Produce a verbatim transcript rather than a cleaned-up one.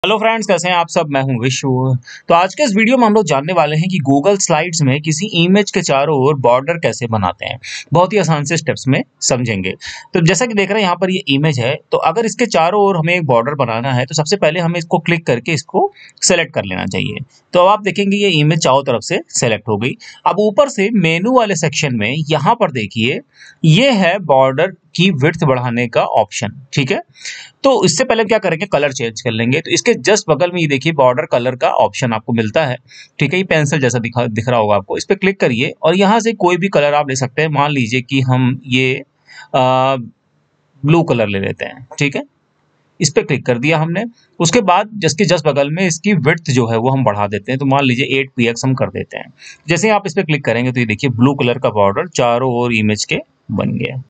Hello friends, कैसे हैं आप सब। मैं हूं विशु। तो आज के इस वीडियो में हम लोग जानने वाले हैं कि गूगल स्लाइड्स में किसी इमेज के चारों ओर बॉर्डर कैसे बनाते हैं। बहुत ही आसान से स्टेप्स में समझेंगे। तो जैसा कि देख रहे हैं यहाँ पर ये इमेज है, तो अगर इसके चारों ओर हमें एक बॉर्डर बनाना है तो सबसे पहले हमें इसको क्लिक करके इसको सेलेक्ट कर लेना चाहिए। तो अब आप देखेंगे ये इमेज चारों तरफ से सेलेक्ट हो गई। अब ऊपर से मेनू वाले सेक्शन में यहाँ पर देखिए, ये है बॉर्डर की विड्थ बढ़ाने का ऑप्शन। ठीक है, तो इससे पहले क्या करेंगे, कलर चेंज कर लेंगे। तो इसके जस्ट बगल में ये देखिए बॉर्डर कलर का ऑप्शन आपको मिलता है। ठीक है, ये पेंसिल जैसा दिखा दिख रहा होगा आपको। इस पर क्लिक करिए और यहाँ से कोई भी कलर आप ले सकते हैं। मान लीजिए कि हम ये आ, ब्लू कलर ले लेते हैं। ठीक है, इस पे क्लिक कर दिया हमने। उसके बाद जिसके जस्ट बगल में इसकी विड्थ जो है वो हम बढ़ा देते हैं। तो मान लीजिए एट पी एक्स हम कर देते हैं। जैसे आप इस पे क्लिक करेंगे तो ये देखिए ब्लू कलर का बॉर्डर चारों ओर इमेज के बन गया।